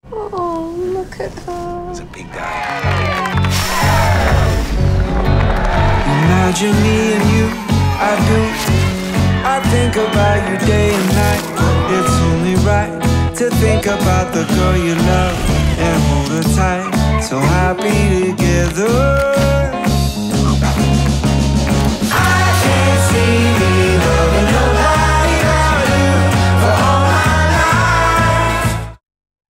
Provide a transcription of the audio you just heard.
Oh, look at her. He's a big guy. Imagine me and you, I think about you day and night. It's only right to think about the girl you love and hold her tight. So happy together.